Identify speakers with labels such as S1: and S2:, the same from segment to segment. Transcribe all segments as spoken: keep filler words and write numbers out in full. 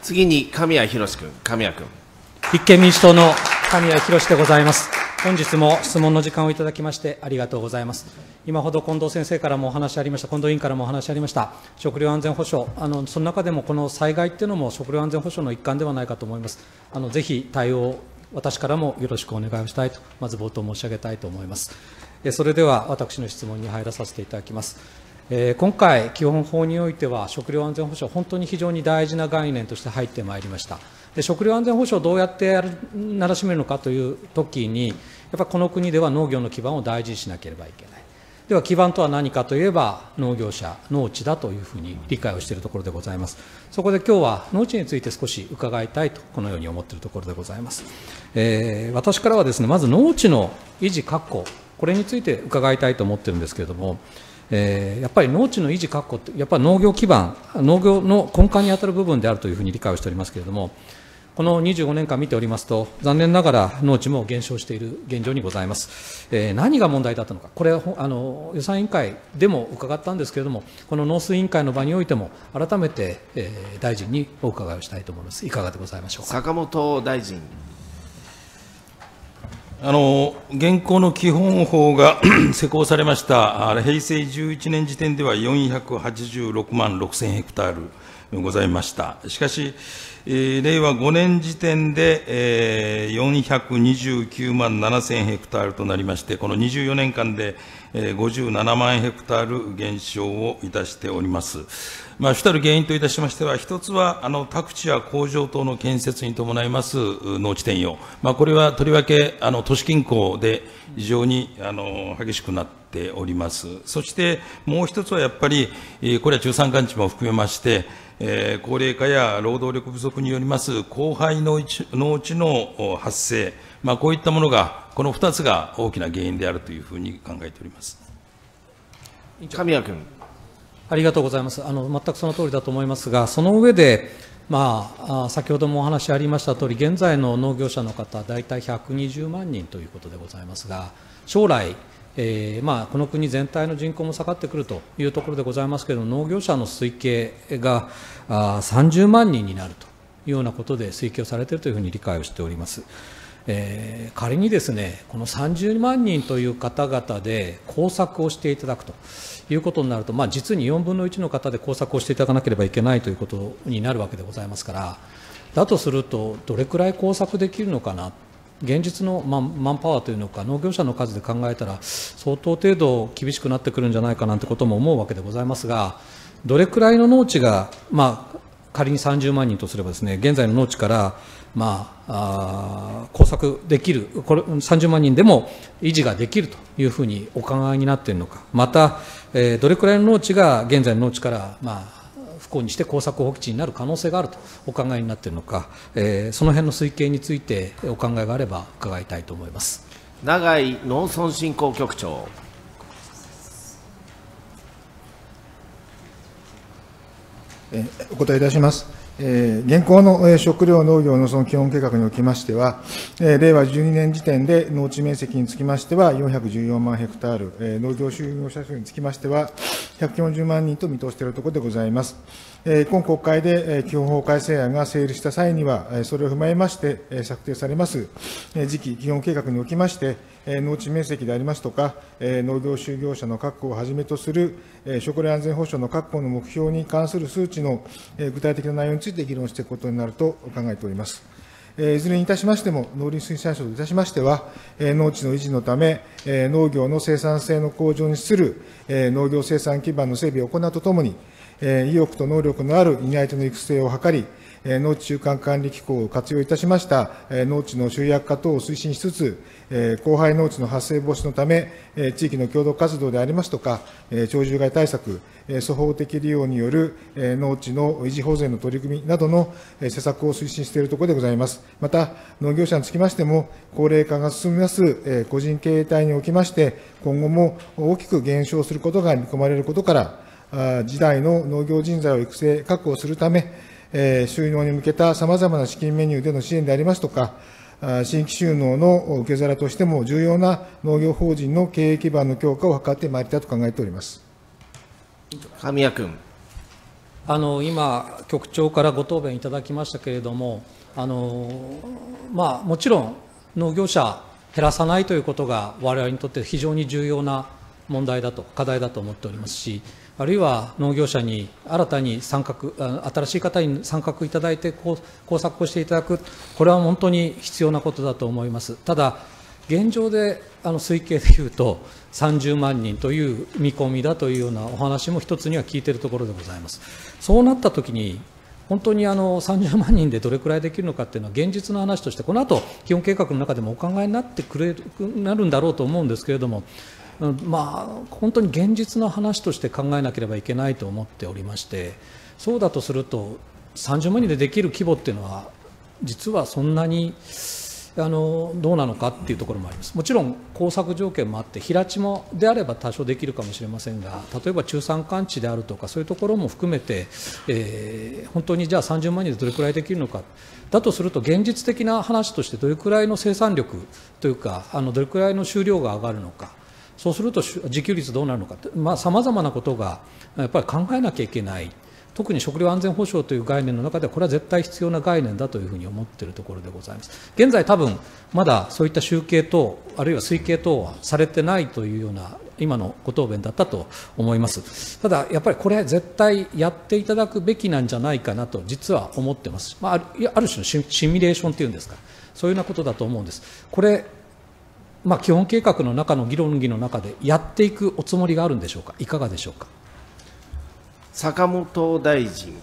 S1: 次に神谷博君、神谷君。
S2: 立憲民主党の神谷博でございます。本日も質問の時間をいただきましてありがとうございます。今ほど近藤先生からもお話ありました、近藤委員からもお話ありました、食料安全保障、あのその中でもこの災害っていうのも食料安全保障の一環ではないかと思います。あのぜひ対応、私からもよろしくお願いをしたいと、まず冒頭申し上げたいと思います。それでは私の質問に入らさせていただきます。えー、今回、基本法においては、食料安全保障、本当に非常に大事な概念として入ってまいりました。で食料安全保障をどうやってやるならしめるのかというときに、やっぱりこの国では農業の基盤を大事にしなければいけない。では、基盤とは何かといえば、農業者、農地だというふうに理解をしているところでございます。そこで今日は農地について少し伺いたいと、このように思っているところでございます。えー、私からはですね、まず農地の維持確保、これについて伺いたいと思っているんですけれども、えー、やっぱり農地の維持確保って、やっぱり農業基盤、農業の根幹に当たる部分であるというふうに理解をしておりますけれども、このにじゅうごねんかん見ておりますと、残念ながら農地も減少している現状にございます。えー、何が問題だったのか、これはあの予算委員会でも伺ったんですけれども、この農水委員会の場においても、改めて、えー、大臣にお伺いをしたいと思います。いかがでございましょうか。
S1: 坂本大臣。
S3: あの現行の基本法が施行されました平成じゅういちねん時点ではよんひゃくはちじゅうろくまんろくせんヘクタールございました。しかし、えー、れいわごねん時点で、えー、よんひゃくにじゅうきゅうまんななせんヘクタールとなりまして、このにじゅうよねんかんで、えー、ごじゅうななまんヘクタール減少をいたしております。まあ、主たる原因といたしましては、一つはあの宅地や工場等の建設に伴います農地転用、まあ、これはとりわけあの都市近郊で非常にあの激しくなっております。そしてもう一つはやっぱり、これは中山間地も含めまして、えー、高齢化や労働力不足によります荒廃農地農地の発生、まあ、こういったものが、このふたつが大きな原因であるというふうに考えております。
S1: 神谷君。
S2: ありがとうございます。あの全くその通りだと思いますが、その上で、まあ、先ほどもお話ありましたとおり、現在の農業者の方、大体ひゃくにじゅうまんにんということでございますが、将来、えーまあ、この国全体の人口も下がってくるというところでございますけれども、農業者の推計があさんじゅうまんにんになるというようなことで推計をされているというふうに理解をしております。えー、仮にですね、このさんじゅうまんにんという方々で耕作をしていただくということになると、まあ、実によんぶんのいちの方で耕作をしていただかなければいけないということになるわけでございますから、だとすると、どれくらい耕作できるのかな、現実のマン、マンパワーというのか、農業者の数で考えたら、相当程度厳しくなってくるんじゃないかなんてことも思うわけでございますが、どれくらいの農地が、まあ、仮にさんじゅうまんにんとすればですね、現在の農地から、まあ、あ耕作できる、これさんじゅうまんにんでも維持ができるというふうにお考えになっているのか、また、えー、どれくらいの農地が現在の農地から、まあ、不幸にして耕作放棄地になる可能性があるとお考えになっているのか、えー、その辺の推計についてお考えがあれば伺いたいと思います。
S1: 永井農村振興局長。
S4: えー、お答えいたします。えー、現行の、えー、食料農業農村基本計画におきましては、えー、れいわじゅうにねん時点で農地面積につきましてはよんひゃくじゅうよんまんヘクタール、えー、農業就業者数につきましてはひゃくよんじゅうまんにんと見通しているところでございます。えー、今国会で、えー、基本法改正案が成立した際には、えー、それを踏まえまして、えー、策定されます、えー、次期基本計画におきまして、えー、農地面積でありますとか、えー、農業就業者の確保をはじめとする、えー、食料安全保障の確保の目標に関する数値の、えー、具体的な内容について議論していくことになると考えております。いずれにいたしましても、農林水産省といたしましては、農地の維持のため、農業の生産性の向上に資する農業生産基盤の整備を行うとともに、意欲と能力のある担い手の育成を図り、農地中間管理機構を活用いたしました農地の集約化等を推進しつつ、荒廃農地の発生防止のため、地域の共同活動でありますとか、鳥獣害対策、粗放的利用による農地の維持保全の取り組みなどの施策を推進しているところでございます。また、農業者につきましても、高齢化が進みます個人経営体におきまして、今後も大きく減少することが見込まれることから、次代の農業人材を育成、確保するため、収納に向けたさまざまな資金メニューでの支援でありますとか、新規収納の受け皿としても重要な農業法人の経営基盤の強化を図ってまいりたいと考えております。
S1: 神谷君。
S2: あの今、局長からご答弁いただきましたけれども、あのまあ、もちろん農業者減らさないということが、我々にとって非常に重要な問題だと、課題だと思っておりますし、あるいは農業者に新たに参画、新しい方に参画いただいて、工作をしていただく、これは本当に必要なことだと思います。ただ、現状であの推計でいうと、さんじゅうまんにんという見込みだというようなお話も一つには聞いているところでございます。そうなったときに、本当にあのさんじゅうまんにんでどれくらいできるのかっていうのは、現実の話として、この後基本計画の中でもお考えになってくれるなるんだろうと思うんですけれども、まあ、本当に現実の話として考えなければいけないと思っておりまして、そうだとすると、さんじゅうまんにんでできる規模っていうのは、実はそんなにあのどうなのかっていうところもあります。もちろん耕作条件もあって、平地もであれば多少できるかもしれませんが、例えば中山間地であるとか、そういうところも含めて、えー、本当にじゃあさんじゅうまんにんでどれくらいできるのか、だとすると、現実的な話として、どれくらいの生産力というか、あのどれくらいの収量が上がるのか。そうすると自給率どうなるのか、さまざ、まなことがやっぱり考えなきゃいけない、特に食料安全保障という概念の中では、これは絶対必要な概念だというふうに思っているところでございます。現在、多分まだそういった集計等、あるいは推計等はされてないというような、今のご答弁だったと思います。ただ、やっぱりこれ、絶対やっていただくべきなんじゃないかなと、実は思ってます。まあ、あるある種のシシミュレーションというんですか、そういうようなことだと思うんです。これまあ、基本計画の中の議論議の中でやっていくおつもりがあるんでしょうか、いかがでしょうか。
S1: 坂本大臣。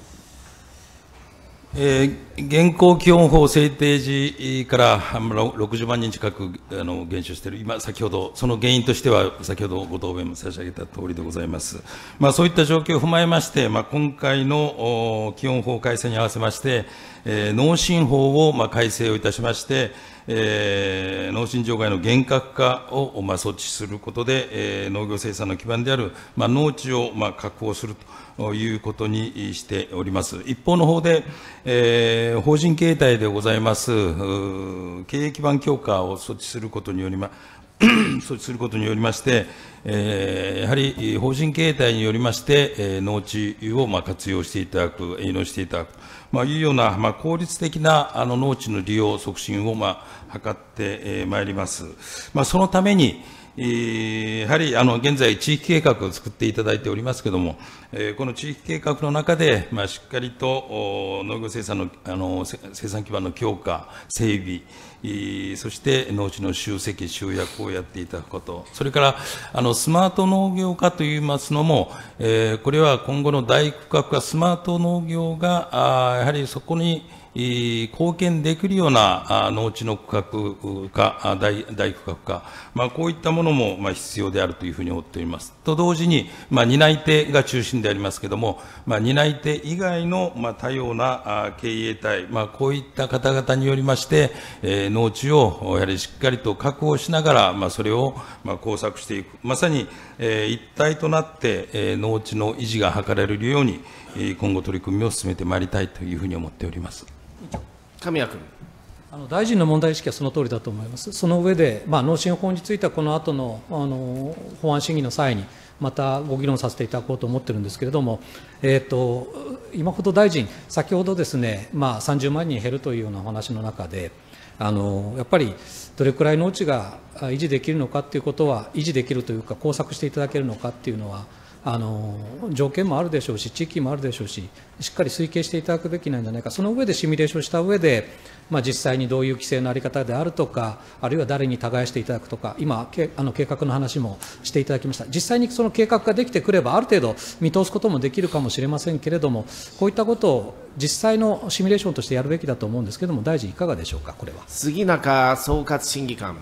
S3: えー、現行基本法制定時からろくじゅうまんにん近くあの減少している、今、先ほど、その原因としては、先ほどご答弁申し上げたとおりでございます。まあ、そういった状況を踏まえまして、まあ、今回の基本法改正に合わせまして、えー、農信法をまあ改正をいたしまして、えー、農信場外の厳格化を、まあ、措置することで、えー、農業生産の基盤である、まあ、農地を、まあ、確保するということにしております。一方の方で、えー、法人形態でございます、経営基盤強化を措置することによりま、措置することによりまして、えー、やはり法人形態によりまして、えー、農地をまあ活用していただく、営農していただく、まあ、いうような、まあ、効率的なあの農地の利用促進をまあ図ってまいります。まあ、そのために、やはりあの現在、地域計画を作っていただいておりますけれども、この地域計画の中で、まあ、しっかりと農業生産の、あの生産基盤の強化、整備、そして農地の集積、集約をやっていただくこと、それからあのスマート農業化といいますのも、えー、これは今後の大区画化、スマート農業が、あやはりそこに貢献できるような農地の区画化、大大区画化、まあ、こういったものもまあ必要であるというふうに思っております。と同時に、まあ、担い手が中心でありますけれども、まあ、担い手以外のまあ多様な経営体、まあ、こういった方々によりまして、えー、農地をやはりしっかりと確保しながら、まあ、それをまあ工作していく、まさに、えー、一体となって、えー、農地の維持が図られるように、今後取り組みを進めてまいりたいというふうに思っております。
S1: 神谷君。
S2: あの大臣の問題意識はその通りだと思います。その上で、まあ、農信法についてはこの後のあの法案審議の際にまたご議論させていただこうと思ってるんですけれども、えー、と今ほど大臣、先ほどですね、まあ、さんじゅうまんにん減るというようなお話の中で、あのやっぱりどれくらい農地が維持できるのかということは、維持できるというか、工作していただけるのかというのは、あの条件もあるでしょうし、地域もあるでしょうし、しっかり推計していただくべきなんじゃないか、その上でシミュレーションした上で、まあ、実際にどういう規制の在り方であるとか、あるいは誰に耕していただくとか、今、けあの計画の話もしていただきました、実際にその計画ができてくれば、ある程度見通すこともできるかもしれませんけれども、こういったことを実際のシミュレーションとしてやるべきだと思うんですけれども、大臣、いかがでしょうか、これは。
S1: 杉中総括審議官。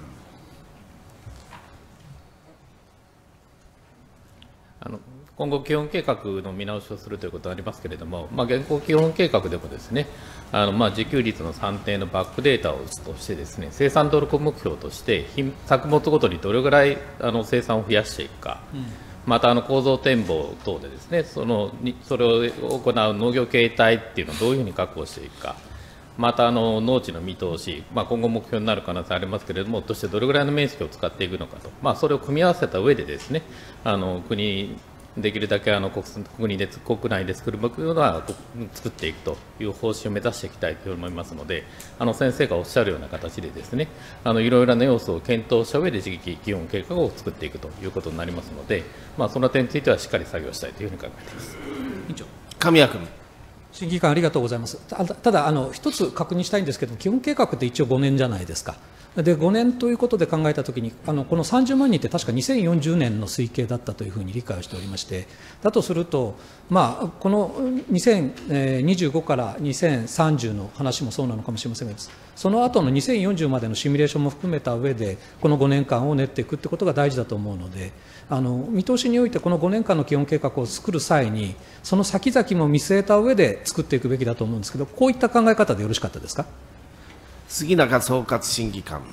S5: あの今後、基本計画の見直しをするということがありますけれども、まあ、現行基本計画でもですね、あのまあ自給率の算定のバックデータをとしてですね、生産努力目標として、作物ごとにどれぐらいあの生産を増やしていくか、うん、またあの構造展望等でですね、そのそれを行う農業経営体っていうのをどういうふうに確保していくか、またあの農地の見通し、まあ、今後目標になる可能性ありますけれども、としてどれぐらいの面積を使っていくのかと、まあ、それを組み合わせた上でですね、あの国できるだけあの国国で国内で作るものは作っていくという方針を目指していきたいと思いますので、あの先生がおっしゃるような形でですね、あのいろいろな要素を検討した上で次期基本計画を作っていくということになりますので、まあ、その点についてはしっかり作業したいというふうに考えています。
S1: 委員長神谷君。
S2: 審議官ありがとうございます。た, ただあの、一つ確認したいんですけど、基本計画って一応ごねんじゃないですか。でごねんということで考えたときに、あのこのさんじゅうまんにんって確かにせんよんじゅうねんの推計だったというふうに理解をしておりまして、だとすると、まあ、このにせんにじゅうごからにせんさんじゅうの話もそうなのかもしれませんが、その後のにせんよんじゅうまでのシミュレーションも含めた上で、このごねんかんを練っていくということが大事だと思うので、あの見通しにおいて、このごねんかんの基本計画を作る際に、その先々も見据えた上で作っていくべきだと思うんですけど、こういった考え方でよろしかったですか。
S1: 杉中総括審議官。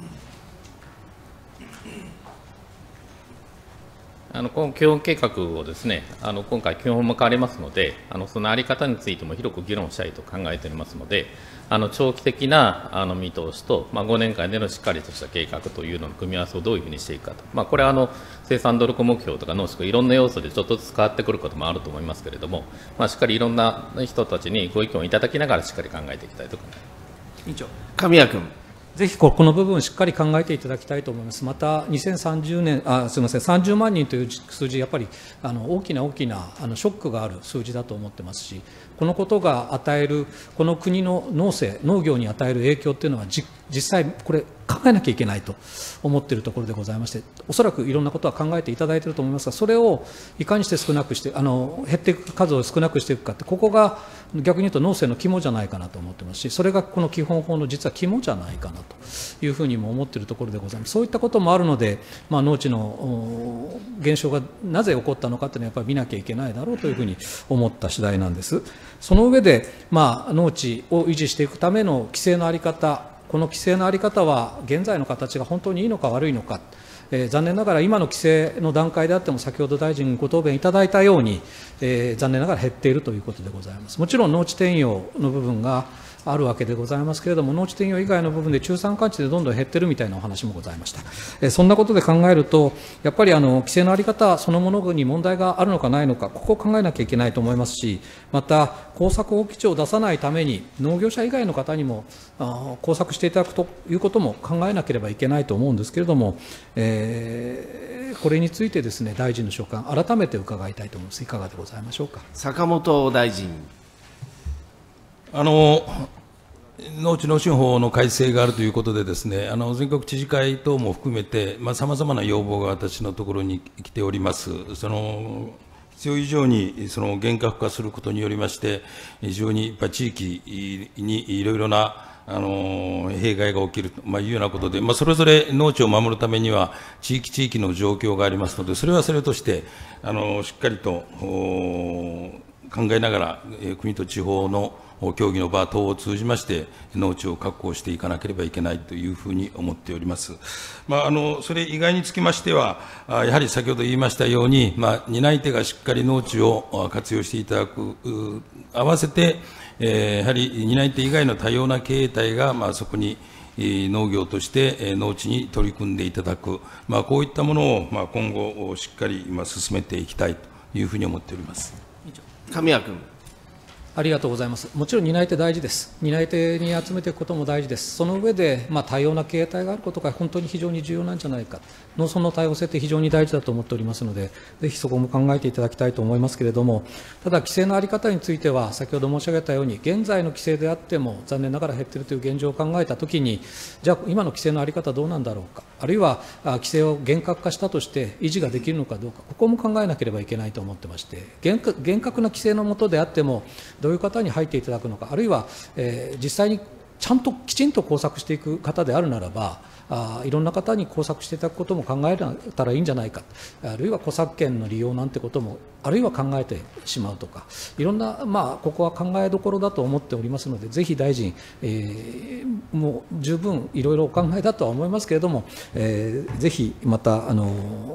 S5: あのこの基本計画をですね、あの今回、基本も変わりますので、あのその在り方についても広く議論したいと考えておりますので、あの長期的なあの見通しと、まあ、ごねんかんでのしっかりとした計画というのの組み合わせをどういうふうにしていくかと、まあ、これはあの生産努力目標とか農食、いろんな要素でちょっとずつ変わってくることもあると思いますけれども、まあ、しっかりいろんな人たちにご意見をいただきながら、しっかり考えていきたいと考えます。
S1: 委員長神谷君。
S2: ぜひこの部分をしっかり考えていただきたいと思います。またにせんさんじゅうねん、あすみません、さんじゅうまんにんという数字、やっぱりあの大きな大きなあのショックがある数字だと思ってますし、このことが与える、この国の農政、農業に与える影響っていうのは、じ実際、これ、考えなきゃいけないと思っているところでございまして、おそらくいろんなことは考えていただいていると思いますが、それをいかにして少なくして、あの減っていく数を少なくしていくかって、ここが逆に言うと農政の肝じゃないかなと思ってますし、それがこの基本法の実は肝じゃないかなというふうにも思っているところでございます。そういったこともあるので、まあ、農地の減少がなぜ起こったのかというのはやっぱり見なきゃいけないだろうというふうに思った次第なんです。その上で、まあ、農地を維持していくための規制の在り方、この規制の在り方は現在の形が本当にいいのか悪いのか、えー、残念ながら今の規制の段階であっても、先ほど大臣ご答弁いただいたように、えー、残念ながら減っているということでございます。もちろん農地転用の部分があるわけでございますけれども、農地転用以外の部分で中山間地でどんどん減ってるみたいなお話もございました。えー、そんなことで考えると、やっぱりあの規制の在り方そのものに問題があるのかないのか、ここを考えなきゃいけないと思いますし、また耕作放棄地を出さないために、農業者以外の方にもあ耕作していただくということも考えなければいけないと思うんですけれども、えー、これについてですね、大臣の所感、改めて伺いたいと思います。いかがでございましょうか。
S1: 坂本大臣。
S3: あの農地農春法の改正があるということでですね、あの全国知事会等も含めて、さまざ、まな要望が私のところに来ております。その必要以上にその厳格化することによりまして、非常にやっぱ地域にいろいろなあの弊害が起きると、まあ、いうようなことで、まあ、それぞれ農地を守るためには、地域地域の状況がありますので、それはそれとして、あのしっかりと考えながら、国と地方の協議の場等を通じまして、農地を確保していかなければいけないというふうに思っております。まあ、あのそれ以外につきましては、やはり先ほど言いましたように、まあ、担い手がしっかり農地を活用していただく、合わせて、えー、やはり担い手以外の多様な経営体が、まあ、そこに農業として農地に取り組んでいただく、まあ、こういったものを、まあ、今後、しっかり今進めていきたいというふうに思っております。
S1: 神谷君。
S2: ありがとうございます。もちろん担い手大事です。担い手に集めていくことも大事です。その上で、まあ、多様な経営体があることが本当に非常に重要なんじゃないか。農村の多様性って非常に大事だと思っておりますので、ぜひそこも考えていただきたいと思いますけれども、ただ、規制の在り方については、先ほど申し上げたように、現在の規制であっても、残念ながら減っているという現状を考えたときに、じゃあ、今の規制の在り方どうなんだろうか、あるいは規制を厳格化したとして、維持ができるのかどうか、ここも考えなければいけないと思ってまして、厳格、厳格な規制の下であっても、どういう方に入っていただくのか、あるいは、えー、実際にちゃんときちんと工作していく方であるならば、あいろんな方に工作していただくことも考えたらいいんじゃないか、あるいは著作権の利用なんてことも、あるいは考えてしまうとか、いろんな、まあ、ここは考えどころだと思っておりますので、ぜひ大臣、えー、もう十分いろいろお考えだとは思いますけれども、えー、ぜひまたあの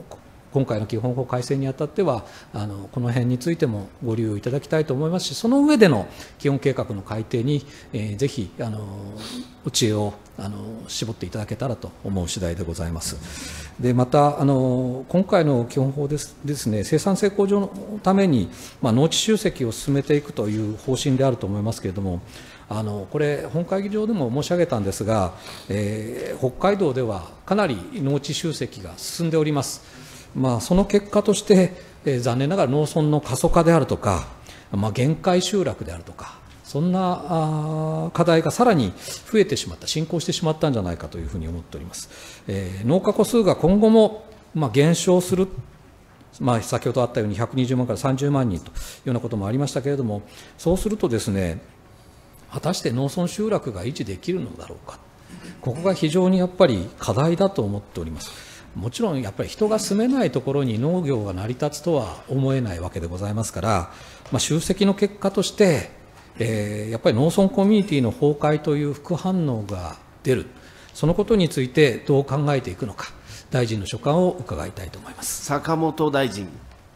S2: 今回の基本法改正にあたっては、あのこの辺についてもご留意いただきたいと思いますし、その上での基本計画の改定に、えー、ぜひあのお知恵をあの絞っていただけたらと思う次第でございます。でまたあの、今回の基本法ですですね、生産性向上のために、まあ、農地集積を進めていくという方針であると思いますけれども、あのこれ、本会議場でも申し上げたんですが、えー、北海道ではかなり農地集積が進んでおります。まあ、その結果として、えー、残念ながら農村の過疎化であるとか、まあ、限界集落であるとか、そんなあ課題がさらに増えてしまった、進行してしまったんじゃないかというふうに思っております。えー、農家戸数が今後も、まあ、減少する、まあ、先ほどあったようにひゃくにじゅうまんからさんじゅうまんにんというようなこともありましたけれども、そうするとですね、果たして農村集落が維持できるのだろうか、ここが非常にやっぱり課題だと思っております。もちろんやっぱり人が住めないところに農業が成り立つとは思えないわけでございますから、まあ、集積の結果として、えー、やっぱり農村コミュニティの崩壊という副反応が出る、そのことについてどう考えていくのか、大臣の所感を伺いたいと思います。
S1: 坂本大臣。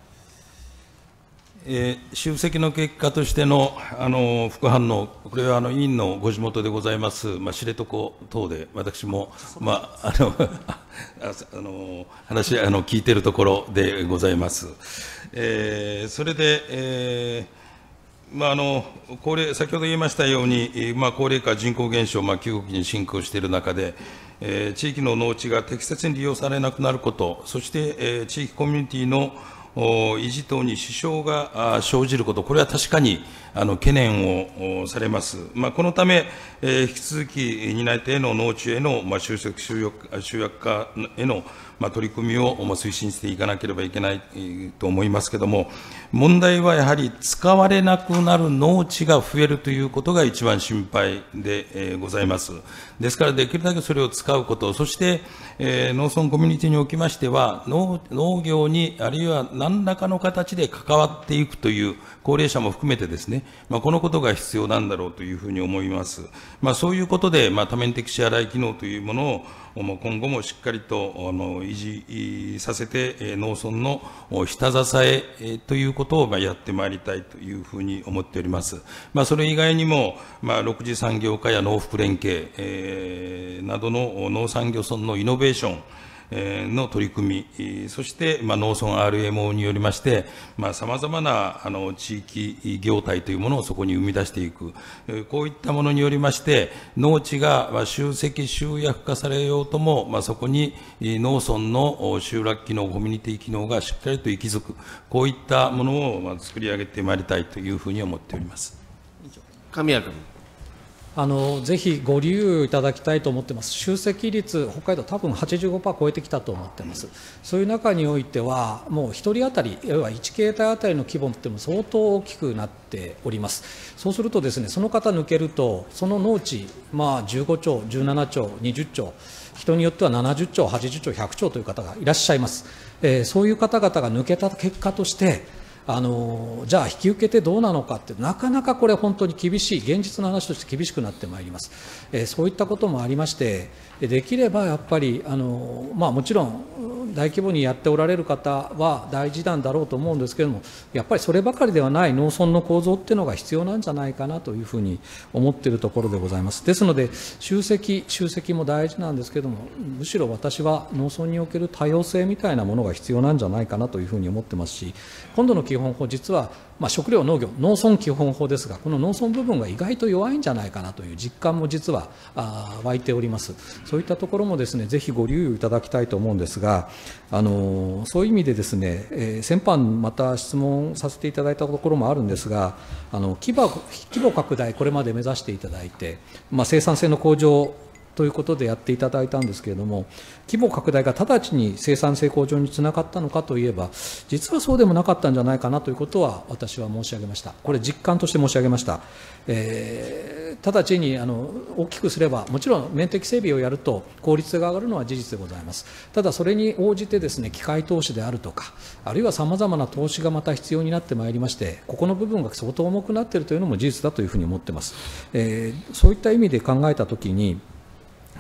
S3: えー、集積の結果としてのあの副反応、これはあの委員のご地元でございます、まあ、知床等で、私も、まあ、あのあの話あの聞いているところでございます。えー、それで、えーまあ、あの高齢先ほど言いましたように、まあ、高齢化、人口減少、まあ、急激に進行している中で、えー、地域の農地が適切に利用されなくなること、そして、えー、地域コミュニティの維持等に支障が生じること、これは確かにあの懸念をされます。まあ、このため、えー、引き続き担い手への農地への、まあ、集積集約、集約化への、まあ、取り組みを、まあ、推進していかなければいけないと思いますけれども、問題はやはり使われなくなる農地が増えるということが一番心配で、えー、ございます。ですから、できるだけそれを使うこと、そして、えー、農村コミュニティにおきましては、農農業にあるいは何らかの形で関わっていくという、高齢者も含めてですね、まあ、このことが必要なんだろうというふうに思います。まあ、そういうことで、まあ、多面的支払い機能というものを、今後もしっかりとあの維持させて、農村の下支えということをやってまいりたいというふうに思っております。まあ、それ以外にも、まあ、六次産業化や農福連携、えー、などの農産業村のイノベーションの取り組み、そして、まあ、農村 アールエムオー によりまして、さまざ、まなあの地域業態というものをそこに生み出していく、こういったものによりまして、農地が集積、集約化されようとも、まあ、そこに農村の集落機能、コミュニティ機能がしっかりと息づく、こういったものをまあ作り上げてまいりたいというふうに思っております。
S1: 神谷君。
S2: あのぜひご留意いただきたいと思っています。集積率、北海道、多分 はちじゅうごパーセント 超えてきたと思っています。そういう中においては、もうひとり当たり、要はいち形態当たりの規模っても相当大きくなっております。そうするとですね、その方抜けると、その農地、まあ、じゅうごちょう、じゅうななちょう、にじゅっちょう、人によってはななじゅっちょう、はちじゅっちょう、ひゃくちょうという方がいらっしゃいます。えー、そういう方々が抜けた結果として、あのじゃあ引き受けてどうなのかって、なかなかこれ本当に厳しい、現実の話として厳しくなってまいります。えー、そういったこともありまして、できればやっぱりあの、まあ、もちろん大規模にやっておられる方は大事なんだろうと思うんですけれども、やっぱりそればかりではない農村の構造っていうのが必要なんじゃないかなというふうに思っているところでございます。ですので、集積、集積も大事なんですけれども、むしろ私は農村における多様性みたいなものが必要なんじゃないかなというふうに思ってますし、今度の基本法、実は、まあ、食料農業、農村基本法ですが、この農村部分が意外と弱いんじゃないかなという実感も実はあ湧いております。そういったところもですね、ぜひご留意いただきたいと思うんですが、あのそういう意味でですね、えー、先般また質問させていただいたところもあるんですが、あの規模、規模拡大、これまで目指していただいて、まあ、生産性の向上ということでやっていただいたんですけれども、規模拡大が直ちに生産性向上につながったのかといえば、実はそうでもなかったんじゃないかなということは私は申し上げました。これ実感として申し上げました。えー、直ちにあの大きくすれば、もちろん面的整備をやると効率が上がるのは事実でございます。ただそれに応じてですね、機械投資であるとか、あるいはさまざまな投資がまた必要になってまいりまして、ここの部分が相当重くなっているというのも事実だというふうに思っています。えー、そういった意味で考えたときに、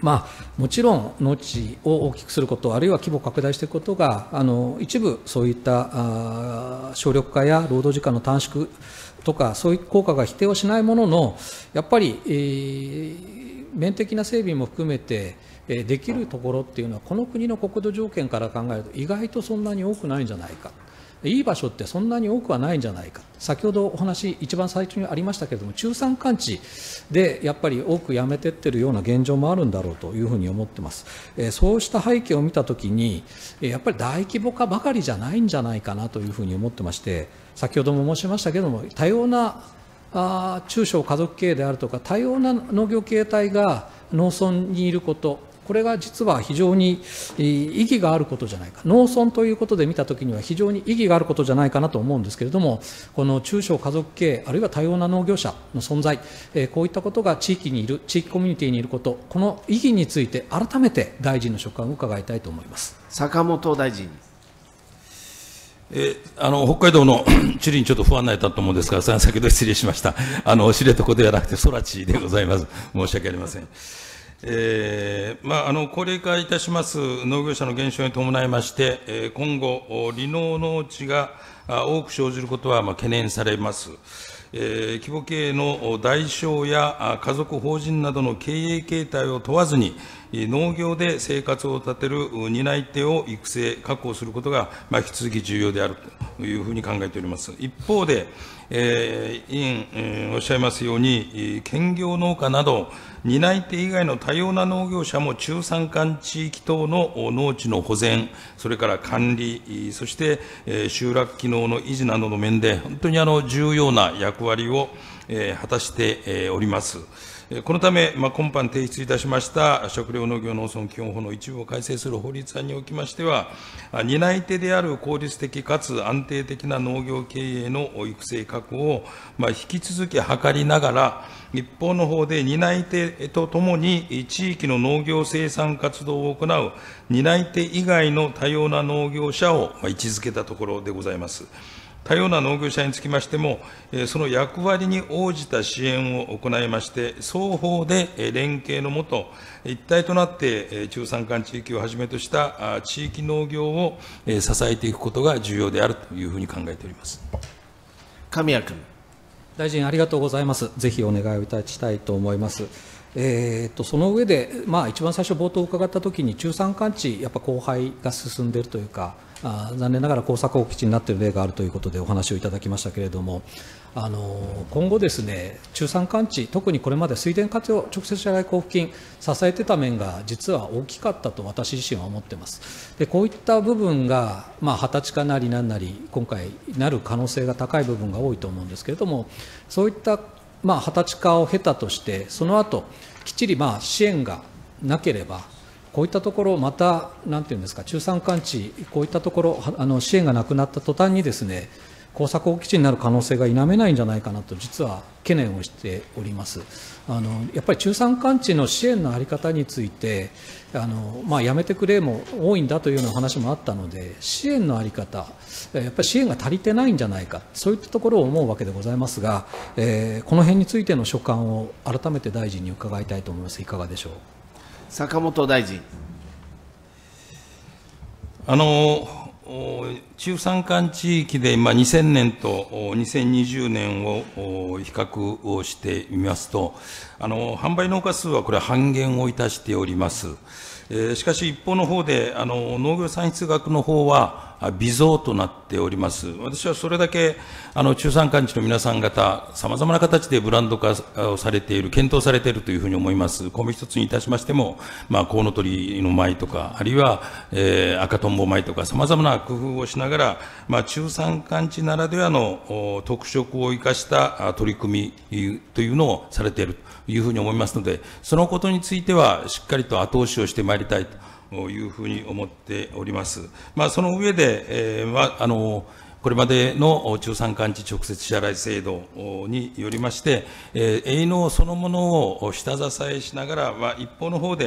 S2: まあ、もちろん農地を大きくすること、あるいは規模を拡大していくことが、あの一部、そういったあ省力化や労働時間の短縮とか、そういう効果が否定をしないものの、やっぱり、えー、面的な整備も含めて、えー、できるところっていうのは、この国の国土条件から考えると、意外とそんなに多くないんじゃないか。いい場所ってそんなに多くはないんじゃないか、先ほどお話、一番最初にありましたけれども、中山間地でやっぱり多くやめてってるような現状もあるんだろうというふうに思ってます。えー、そうした背景を見たときに、やっぱり大規模化ばかりじゃないんじゃないかなというふうに思ってまして、先ほども申しましたけれども、多様なあ中小家族経営であるとか、多様な農業経営体が農村にいること、これが実は非常に意義があることじゃないか、農村ということで見たときには非常に意義があることじゃないかなと思うんですけれども、この中小家族経営、あるいは多様な農業者の存在、こういったことが地域にいる、地域コミュニティにいること、この意義について改めて大臣の所感を伺いたいと思います。
S1: 坂本大臣。
S3: えあの北海道の地理にちょっと不安なったと思うんですが、先ほど失礼しました。あの知床ではなくて空地でございます。申し訳ありません。えーまあ、あの高齢化いたします農業者の減少に伴いまして、えー、今後、離農農地が多く生じることはまあ懸念されます。えー、規模経営の大小や家族法人などの経営形態を問わずに、農業で生活を立てる担い手を育成、確保することが、まあ、引き続き重要であるというふうに考えております。一方で、えー、委員、えー、おっしゃいますように、兼業農家など、担い手以外の多様な農業者も中山間地域等の農地の保全、それから管理、そして集落機能の維持などの面で、本当にあの重要な役割を果たしております。このため、まあ、今般提出いたしました食料農業農村基本法の一部を改正する法律案におきましては、担い手である効率的かつ安定的な農業経営の育成確保を、まあ、引き続き図りながら、一方の方で担い手とともに地域の農業生産活動を行う担い手以外の多様な農業者を位置づけたところでございます。多様な農業者につきましても、その役割に応じた支援を行いまして、双方で連携のもと、一体となって中山間地域をはじめとした地域農業を支えていくことが重要であるというふうに考えております。
S1: 神谷君。
S2: 大臣、ありがとうございます。ぜひお願いをいたしたいと思います。えー、とその上で、まあ、一番最初、冒頭伺ったときに、中山間地、やっぱ荒廃が進んでいるというか、あ残念ながら耕作放棄地になっている例があるということでお話をいただきましたけれども、あの今後ですね、中山間地、特にこれまで水田活用直接支払い交付金、支えてた面が実は大きかったと私自身は思っています。でこういった部分が、まあ、二十歳化なりなんなり、今回なる可能性が高い部分が多いと思うんですけれども、そういったまあ、二十歳化を経たとして、その後きっちりまあ支援がなければ、こういったところ、また、なんていうんですか、中山間地、こういったところ、あの支援がなくなった途端にですね、耕作放棄地になる可能性が否めないんじゃないかなと、実は懸念をしております。あのやっぱり中山間地の支援の在り方について、あのまあ、やめてくれも多いんだというような話もあったので、支援の在り方、やっぱり支援が足りてないんじゃないか、そういったところを思うわけでございますが、えー、この辺についての所感を改めて大臣に伺いたいと思います。いかがでしょう。
S1: 坂本大臣。
S3: あの中山間地域で、まあ、にせんねんとにせんにじゅうねんを比較をしてみますと、あの販売農家数はこれ半減をいたしております。えー、しかし一方の方で、あの農業産出額の方は微増となっております。私はそれだけあの中山間地の皆さん方、さまざまな形でブランド化をされている、検討されているというふうに思います。米一つにいたしましても、まあ、コウノトリの米とか、あるいは、えー、赤とんぼ米とか、さまざまな工夫をしながら、まあ、中山間地ならではの特色を生かした取り組みというのをされているというふうに思いますので、そのことについてはしっかりと後押しをしてまいりたいというふうに思っております。まあ、その上で、えーまあ、あのこれまでの中山間地直接支払い制度によりまして、えー、営農そのものを下支えしながら、まあ、一方の方で、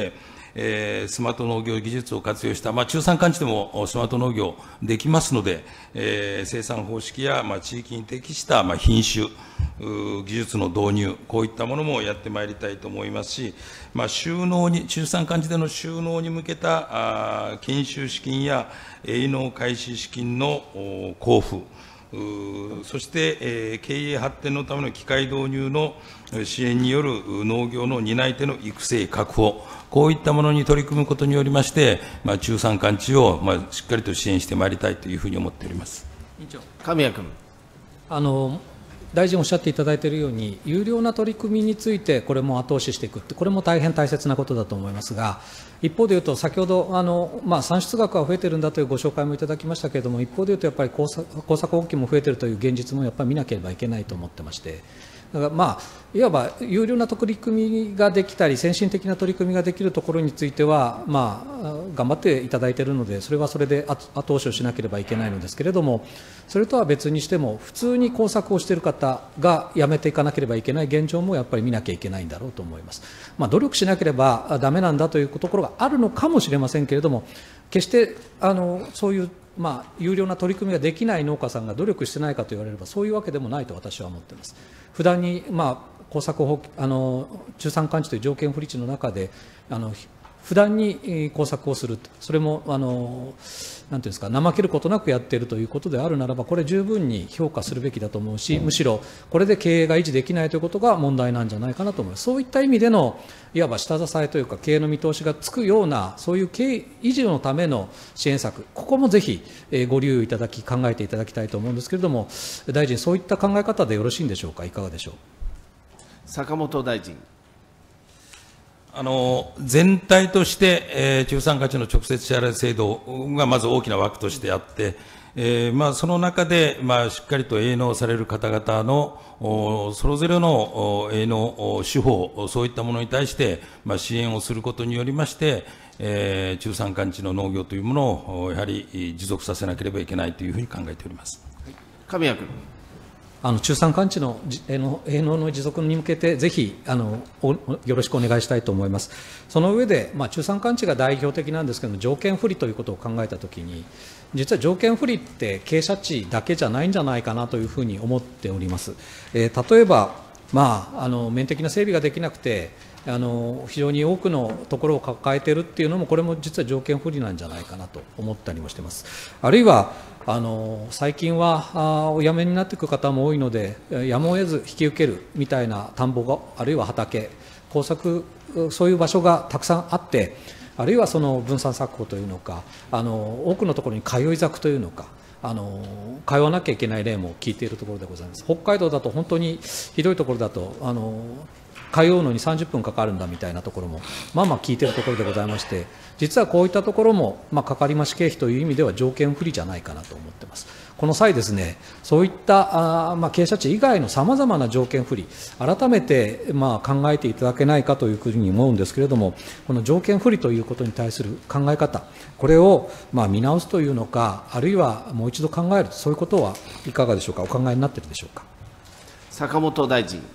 S3: えー、スマート農業技術を活用した、まあ、中山間地でもスマート農業できますので、えー、生産方式や、まあ、地域に適した、まあ、品種、技術の導入、こういったものもやってまいりたいと思いますし、まあ、収納に、中山間地での収納に向けたあ研修資金や営農開始資金の交付、そして、えー、経営発展のための機械導入の支援による農業の担い手の育成、確保、こういったものに取り組むことによりまして、まあ、中山間地を、まあ、しっかりと支援してまいりたいというふうに思っております。
S2: 委員長、
S1: 神谷君。
S2: あの大臣おっしゃっていただいているように、有料な取り組みについて、これも後押ししていくって、これも大変大切なことだと思いますが、一方でいうと、先ほどあの、まあ、産出額は増えてるんだというご紹介もいただきましたけれども、一方でいうと、やっぱり耕作耕作放棄も増えているという現実もやっぱり見なければいけないと思ってまして、だからまあ、いわば有料な取り組みができたり、先進的な取り組みができるところについては、まあ、頑張っていただいているので、それはそれで後押しをしなければいけないのですけれども、それとは別にしても、普通に耕作をしている方がやめていかなければいけない現状もやっぱり見なきゃいけないんだろうと思います。まあ、努力しなければだめなんだというところがあるのかもしれませんけれども、決してあのそういう、まあ、有料な取り組みができない農家さんが努力してないかと言われれば、そういうわけでもないと私は思っています。不断に、まあ、耕作放棄、あの中山間地という条件不利地の中で、あの不断に耕作をする、それもあのなんていうんですか、怠けることなくやっているということであるならば、これ、十分に評価するべきだと思うし、むしろこれで経営が維持できないということが問題なんじゃないかなと思います。そういった意味での、いわば下支えというか、経営の見通しがつくような、そういう経営維持のための支援策、ここもぜひご留意いただき、考えていただきたいと思うんですけれども、大臣、そういった考え方でよろしいんでしょうか、いかがでしょう。
S1: 坂本大臣。
S3: あの全体として、えー、中山間地の直接支払い制度がまず大きな枠としてあって、えーまあ、その中で、まあ、しっかりと営農される方々のそれぞれの営農手法、そういったものに対して、まあ、支援をすることによりまして、えー、中山間地の農業というものをやはり持続させなければいけないというふうに考えております。
S1: 神谷君。
S2: あの中山間地の営農の持続に向けて、ぜひあのよろしくお願いしたいと思います。その上で、まあ、中山間地が代表的なんですけれども、条件不利ということを考えたときに、実は条件不利って傾斜地だけじゃないんじゃないかなというふうに思っております。えー、例えば、まあ、あの面的な整備ができなくて、あの非常に多くのところを抱えているっていうのも、これも実は条件不利なんじゃないかなと思ったりもしています。あるいはあの最近はあお辞めになっていく方も多いので、やむを得ず引き受けるみたいな田んぼが、あるいは畑、耕作、そういう場所がたくさんあって、あるいはその分散作法というのか、あの多くのところに通い咲くというのか、あの通わなきゃいけない例も聞いているところでございます。北海道だと本当にひどいところだと、あの通うのにさんじゅっぷんかかるんだみたいなところもまあまあ聞いているところでございまして、実はこういったところも、まあ、かかり増し経費という意味では条件不利じゃないかなと思っています。この際ですね、そういったあ、まあ、傾斜地以外のさまざまな条件不利、改めてまあ考えていただけないかというふうに思うんですけれども、この条件不利ということに対する考え方、これをまあ見直すというのか、あるいはもう一度考える、そういうことはいかがでしょうか、お考えになっているでしょうか。
S1: 坂本大臣。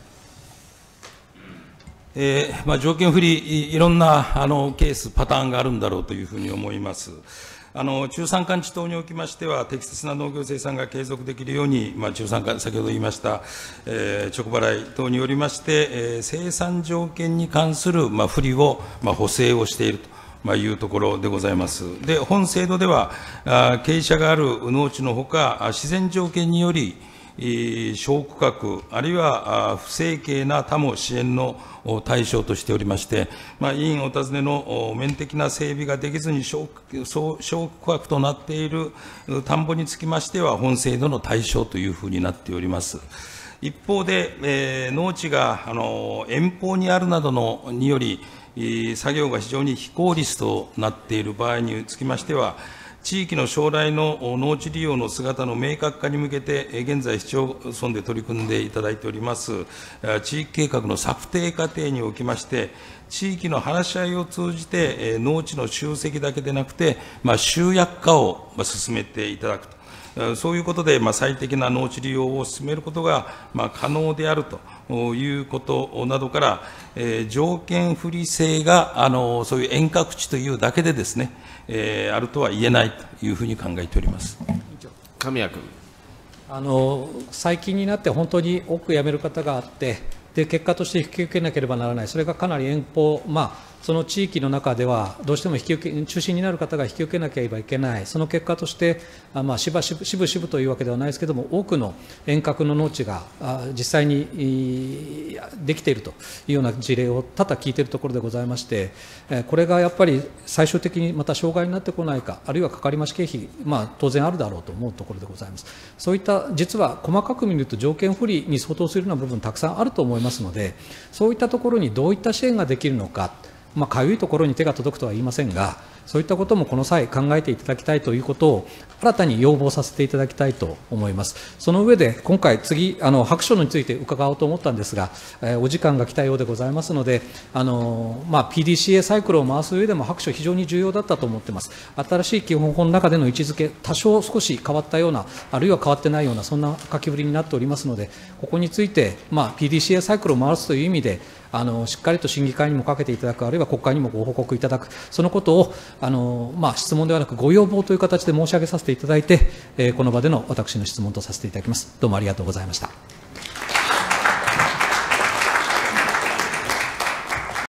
S3: えーまあ、条件不利、いろんなあのケース、パターンがあるんだろうというふうに思います。あの中山間地等におきましては、適切な農業生産が継続できるように、まあ、中山間、先ほど言いました、えー、直払い等によりまして、えー、生産条件に関する、まあ、不利を、まあ、補正をしていると。まあ、いうところでございます。で、本制度では、あ傾斜がある農地のほか、自然条件により、小区画、あるいは不生計な他も支援の対象としておりまして、まあ、委員お尋ねの面的な整備ができずに小区画となっている田んぼにつきましては、本制度の対象というふうになっております。一方で、えー、農地があの遠方にあるなどのにより、作業が非常に非効率となっている場合につきましては、地域の将来の農地利用の姿の明確化に向けて、現在、市町村で取り組んでいただいております、地域計画の策定過程におきまして、地域の話し合いを通じて、農地の集積だけでなくて、まあ、集約化を進めていただくとそういうことで、まあ、最適な農地利用を進めることが、まあ、可能であるということなどから、えー、条件不利性があのそういう遠隔地というだけでですね、えー、あるとは言えないというふうに考えております。
S1: 神谷君。
S2: あの最近になって本当に多く辞める方があって、で結果として引き受けなければならない、それがかなり遠方、まあ、その地域の中ではどうしても引き受け中心になる方が引き受けなければいけない、その結果として、あまあ、しばしぶしぶしぶというわけではないですけれども、多くの遠隔の農地があ実際にできているというような事例を多々聞いているところでございまして、これがやっぱり最終的にまた障害になってこないか、あるいはかかり増し経費、まあ、当然あるだろうと思うところでございます。そういった実は細かく見ると条件不利に相当するような部分たくさんあると思いますので、そういったところにどういった支援ができるのか、まあ、かゆいところに手が届くとは言いませんが、そういったこともこの際考えていただきたいということを新たに要望させていただきたいと思います。その上で今回次あの白書について伺おうと思ったんですが、えー、お時間が来たようでございますので、あの、まあ、ピーディーシーエー サイクルを回す上でも白書非常に重要だったと思っています。新しい基本法の中での位置づけ、多少少し変わったような、あるいは変わってないような、そんな書きぶりになっておりますので、ここについて、まあ、ピーディーシーエー サイクルを回すという意味であのしっかりと審議会にもかけていただく、あるいは国会にもご報告いただく、そのことをあの、まあ、質問ではなくご要望という形で申し上げさせていただいて、えー、この場での私の質問とさせていただきます。どうもありがとうございました。